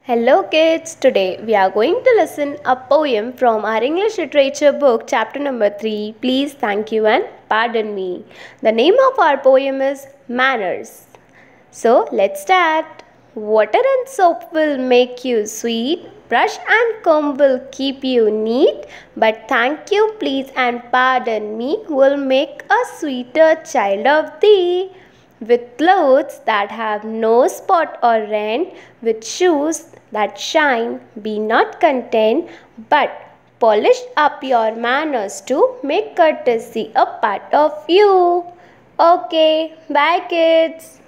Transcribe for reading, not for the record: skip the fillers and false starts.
Hello kids, today we are going to listen a poem from our English literature book chapter number 3. Please, thank you and pardon me. The name of our poem is Manners. So let's start. Water and soap will make you sweet. Brush and comb will keep you neat. But thank you, please and pardon me will make a sweeter child of thee. With clothes that have no spot or rent, with shoes that shine, be not content, but polish up your manners to make courtesy a part of you. Okay, bye kids.